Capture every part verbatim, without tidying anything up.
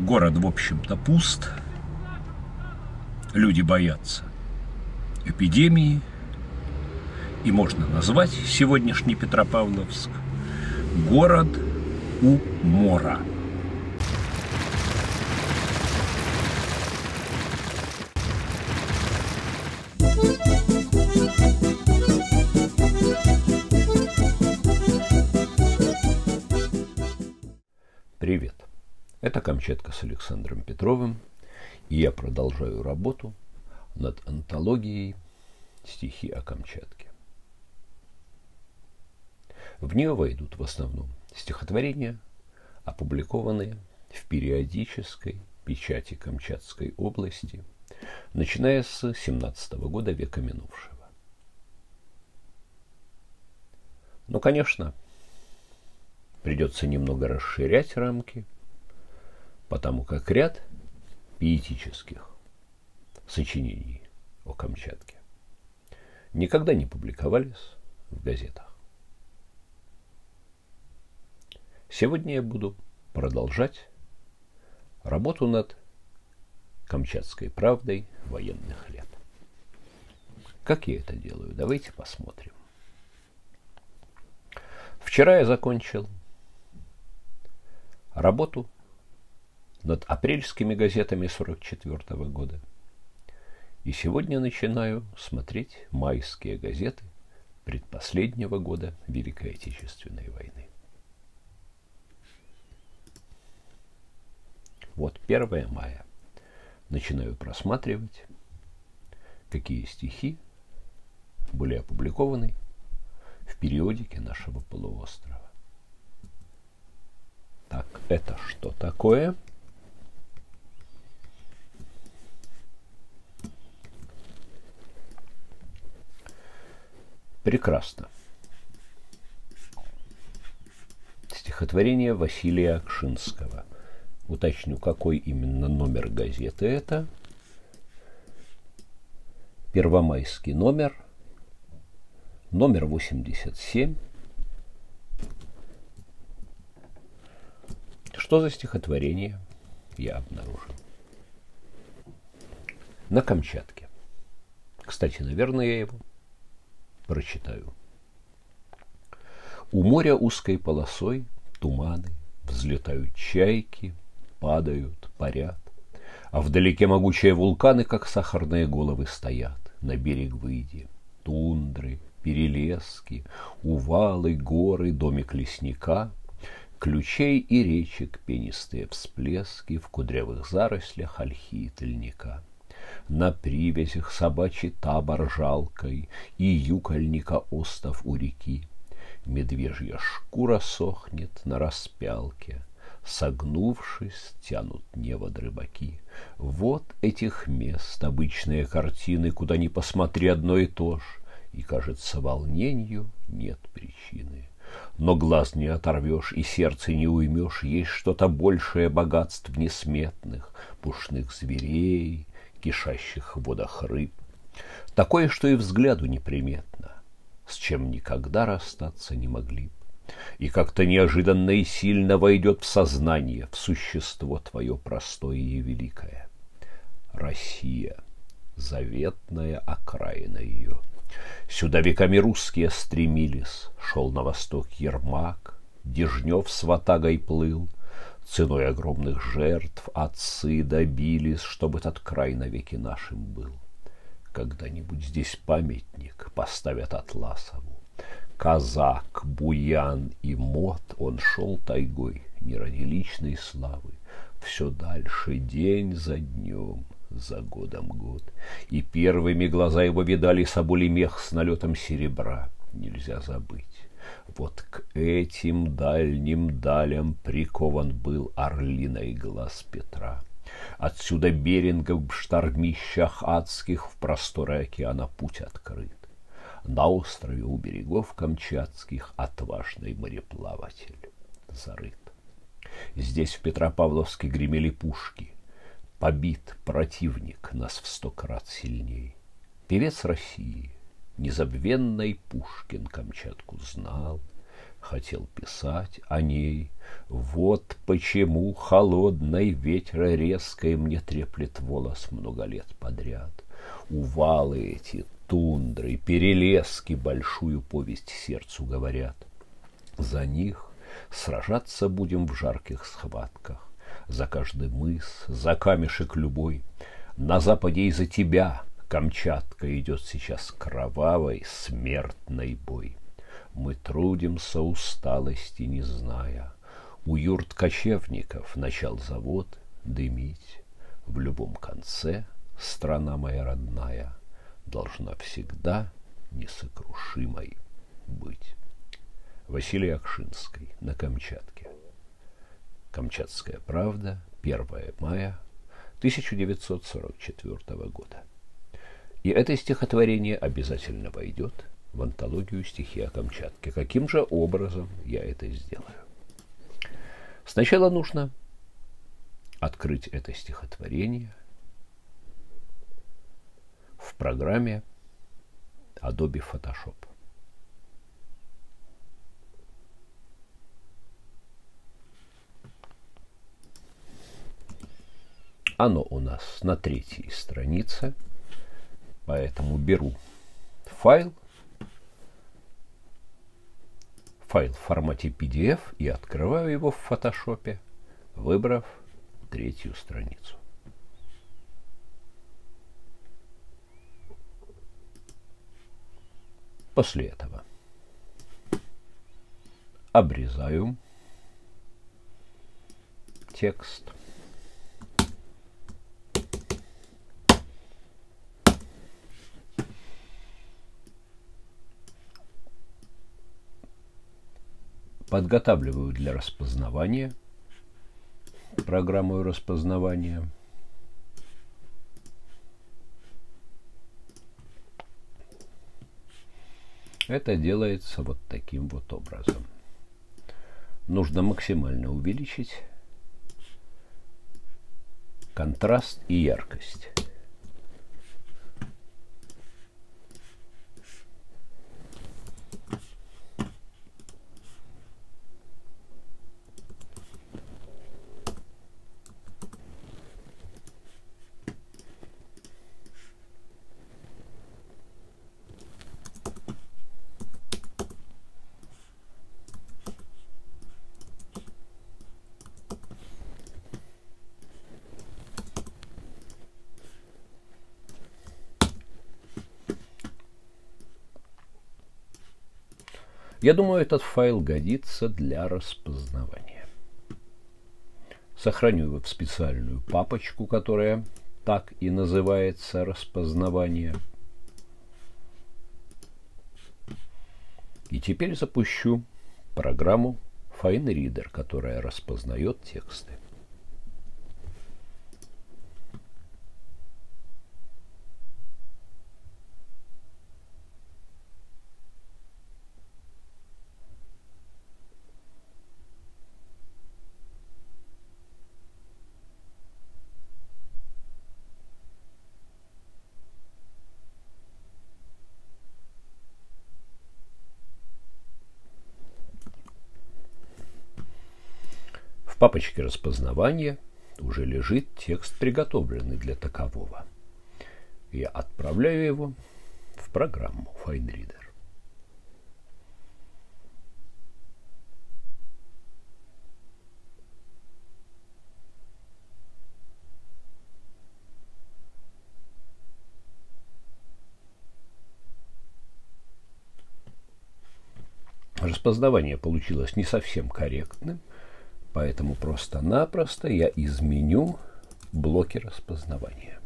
Город, в общем-то, пуст. Люди боятся эпидемии. И можно назвать сегодняшний Петропавловск город у мора. Привет! Это Камчатка с Александром Петровым, и я продолжаю работу над антологией «Стихи о Камчатке». В нее войдут в основном стихотворения, опубликованные в периодической печати Камчатской области, начиная с семнадцатого года века минувшего. Но, конечно, придется немного расширять рамки, потому как ряд пиетических сочинений о Камчатке никогда не публиковались в газетах. Сегодня я буду продолжать работу над «Камчатской правдой военных лет». Как я это делаю? Давайте посмотрим. Вчера я закончил работу над апрельскими газетами сорок четвёртого года. И сегодня начинаю смотреть майские газеты предпоследнего года Великой Отечественной войны. Вот первое мая. Начинаю просматривать, какие стихи были опубликованы в периодике нашего полуострова. Так, это что такое? Прекрасно. Стихотворение Василия Акшинского. Уточню, какой именно номер газеты это. Первомайский номер. Номер восемьдесят семь. Что за стихотворение я обнаружил? На Камчатке. Кстати, наверное, я его прочитаю. У моря узкой полосой туманы, взлетают чайки, падают, парят, а вдалеке могучие вулканы, как сахарные головы, стоят. На берег выйди, тундры, перелески, увалы, горы, домик лесника, ключей и речек пенистые всплески, в кудрявых зарослях ольхи и тыльника. На привязях собачий табор жалкой и юкольника остов у реки. Медвежья шкура сохнет на распялке, согнувшись, тянут невод рыбаки. Вот этих мест обычные картины, куда ни посмотри одно и то ж, и, кажется, волнению нет причины. Но глаз не оторвешь и сердце не уймешь, есть что-то большее богатств несметных, пушных зверей, кишащих в водах рыб. Такое, что и взгляду неприметно, с чем никогда расстаться не могли б. И как-то неожиданно и сильно войдет в сознание, в существо твое простое и великое. Россия, заветная окраина ее. Сюда веками русские стремились, шел на восток Ермак, Дежнев с ватагой плыл, ценой огромных жертв отцы добились, чтобы этот край навеки нашим был. Когда-нибудь здесь памятник поставят Атласову. Казак, буян и мот, он шел тайгой не ради личной славы, все дальше день за днем, за годом год. И первыми глаза его видали соболи мех с налетом серебра. Нельзя забыть. Вот к этим дальним далям прикован был орлиный глаз Петра. Отсюда Берингов в штормищах адских в просторы океана путь открыт. На острове у берегов камчатских отважный мореплаватель зарыт. Здесь в Петропавловске гремели пушки. Побит противник нас в сто крат сильней. Певец России, незабвенный Пушкин, Камчатку знал, хотел писать о ней. Вот почему холодной ветра резкой мне треплет волос много лет подряд. Увалы эти, тундры, перелески большую повесть сердцу говорят. За них сражаться будем в жарких схватках, за каждый мыс, за камешек любой. На западе и за тебя, Камчатка, идет сейчас кровавый смертный бой. Мы трудимся, усталости не зная, у юрт кочевников начал завод дымить. В любом конце страна моя родная должна всегда несокрушимой быть. Василий Акшинский, на Камчатке. Камчатская правда, первое мая тысяча девятьсот сорок четвёртого года. И это стихотворение обязательно войдет в антологию «Стихи о Камчатке». Каким же образом я это сделаю? Сначала нужно открыть это стихотворение в программе Adobe Photoshop. Оно у нас на третьей странице, поэтому беру файл, файл в формате пи ди эф и открываю его в фотошопе, выбрав третью страницу. После этого обрезаю текст. Подготавливаю для распознавания программу распознавания. Это делается вот таким вот образом. Нужно максимально увеличить контраст и яркость. Я думаю, этот файл годится для распознавания. Сохраню его в специальную папочку, которая так и называется «Распознавание». И теперь запущу программу FineReader, которая распознает тексты. В папочке распознавания уже лежит текст, приготовленный для такового. Я отправляю его в программу FineReader. Распознавание получилось не совсем корректным, поэтому просто-напросто я изменю блоки распознавания.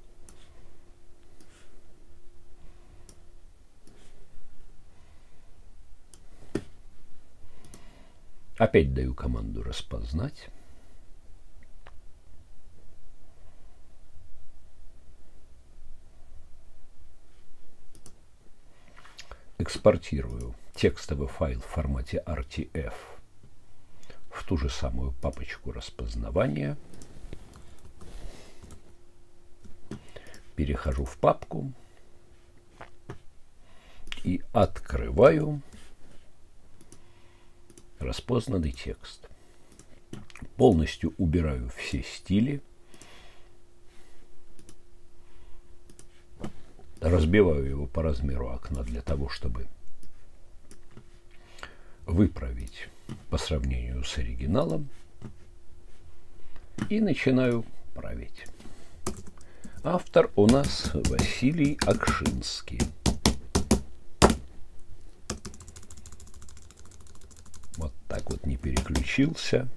Опять даю команду «Распознать». Экспортирую текстовый файл в формате ар ти эф в ту же самую папочку распознавания. Перехожу в папку и открываю распознанный текст. Полностью убираю все стили. Разбиваю его по размеру окна для того, чтобы выправить по сравнению с оригиналом. И начинаю править. Автор у нас Василий Акшинский. Вот так вот не переключился.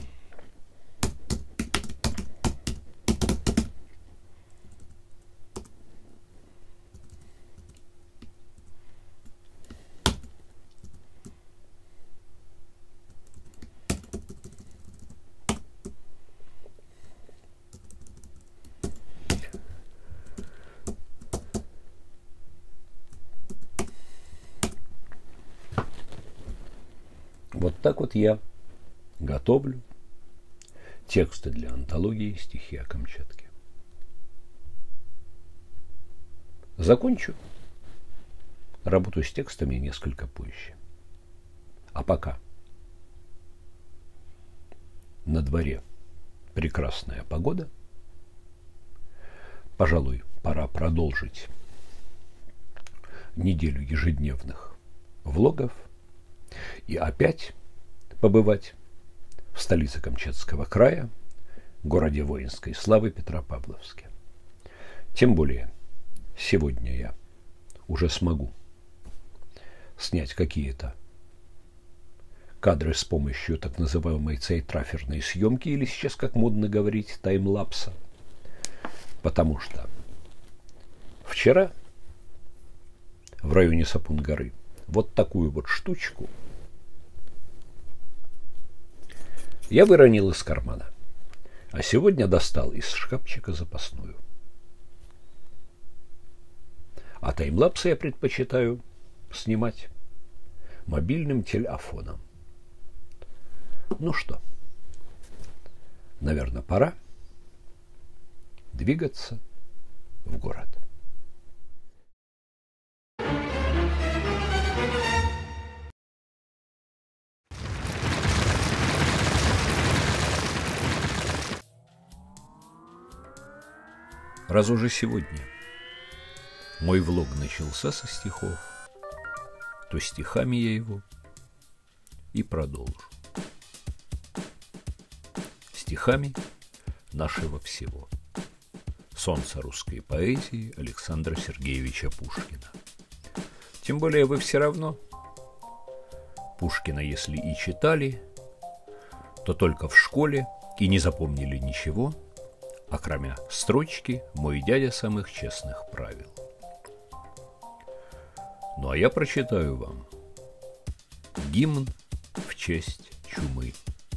Вот так вот я готовлю тексты для антологии «Стихи о Камчатке». Закончу работу с текстами несколько позже. А пока на дворе прекрасная погода. Пожалуй, пора продолжить неделю ежедневных влогов и опять побывать в столице Камчатского края, городе воинской славы Петропавловске. Тем более, сегодня я уже смогу снять какие-то кадры с помощью так называемой цейтраферной съемки, или сейчас, как модно говорить, таймлапса. Потому что вчера в районе Сапун-горы вот такую вот штучку я выронил из кармана, а сегодня достал из шкафчика запасную. А таймлапсы я предпочитаю снимать мобильным телефоном. Ну что, наверное, пора двигаться в город. Раз уже сегодня мой влог начался со стихов, то стихами я его и продолжу. Стихами нашего всего. Солнца русской поэзии Александра Сергеевича Пушкина. Тем более вы все равно Пушкина, если и читали, то только в школе и не запомнили ничего, окромя строчки «Мой дядя самых честных правил». Ну а я прочитаю вам гимн в честь чумы.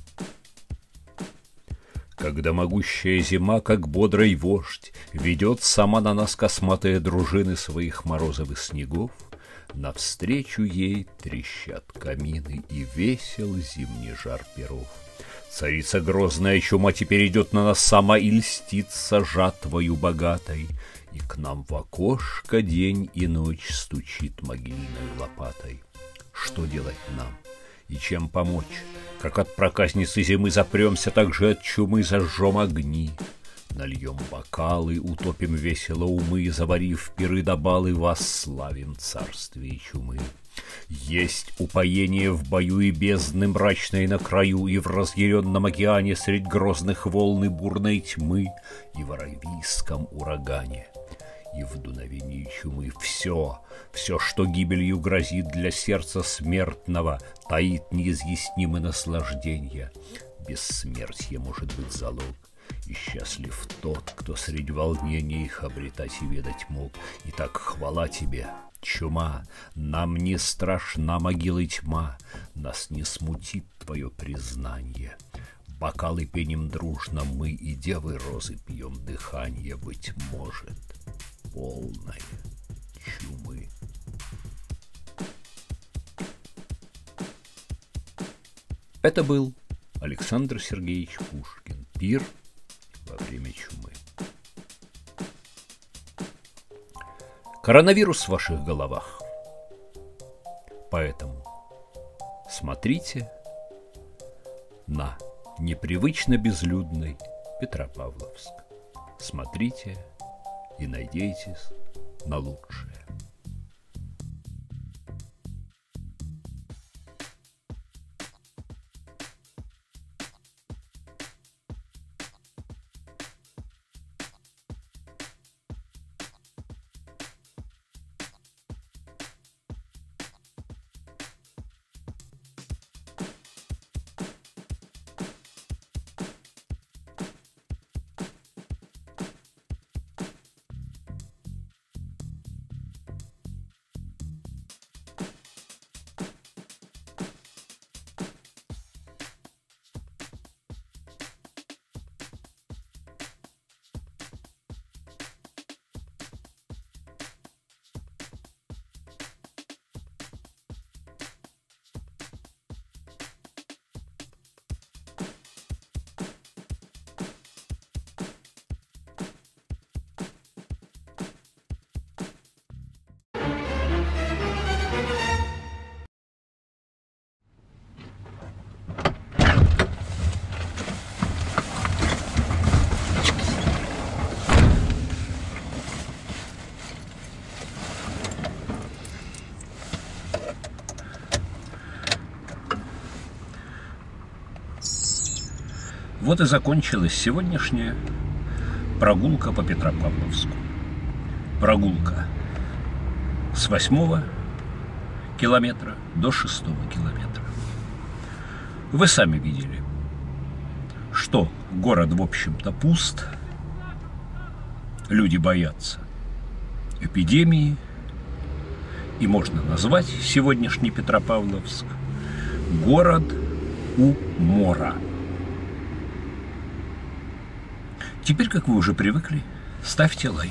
Когда могущая зима, как бодрый вождь, ведет сама на нас косматые дружины своих морозовых снегов, навстречу ей трещат камины и весел зимний жар перов. Царица грозная чума теперь идет на нас сама и льстится жатвою богатой, и к нам в окошко день и ночь стучит могильной лопатой. Что делать нам и чем помочь? Как от проказницы зимы запремся, так же от чумы зажжем огни. Нальем бокалы, утопим весело умы, заварив пиры да балы, восславим царствие чумы. Есть упоение в бою и бездны мрачной на краю, и в разъяренном океане средь грозных волн и бурной тьмы, и в аравийском урагане, и в дуновении чумы. Все, все, что гибелью грозит для сердца смертного, таит неизъяснимое наслаждение. Бессмертие может быть залог, и счастлив тот, кто средь волнений их обретать и ведать мог. Итак, хвала тебе, чума, нам не страшна могила тьма, нас не смутит твое признание. Бокалы пеним дружно мы, и девы розы пьем дыхание, быть может, полной чумы. Это был Александр Сергеевич Пушкин. Пир во время чумы. Коронавирус в ваших головах. Поэтому смотрите на непривычно безлюдный Петропавловск. Смотрите и надейтесь на лучшее. Вот и закончилась сегодняшняя прогулка по Петропавловску. Прогулка с восьмого километра до шестого километра. Вы сами видели, что город, в общем-то, пуст, люди боятся эпидемии, и можно назвать сегодняшний Петропавловск город у мора. Теперь, как вы уже привыкли, ставьте лайки.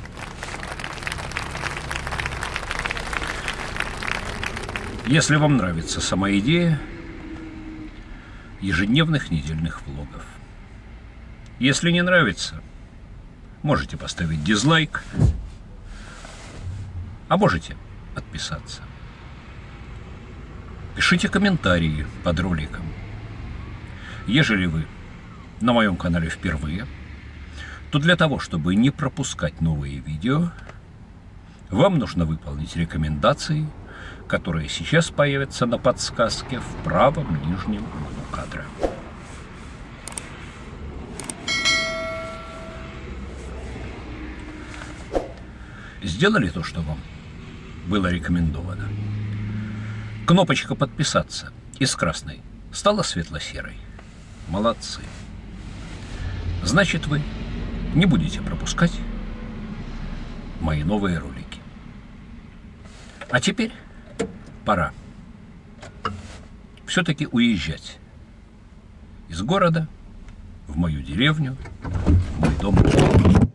Если вам нравится сама идея ежедневных недельных влогов. Если не нравится, можете поставить дизлайк, а можете отписаться. Пишите комментарии под роликом. Ежели вы на моем канале впервые, то для того, чтобы не пропускать новые видео, вам нужно выполнить рекомендации, которые сейчас появятся на подсказке в правом нижнем углу кадра. Сделали то, что вам было рекомендовано. Кнопочка «Подписаться» из красной стала светло-серой. Молодцы. Значит, вы не будете пропускать мои новые ролики. А теперь пора все-таки уезжать из города в мою деревню, в мой дом.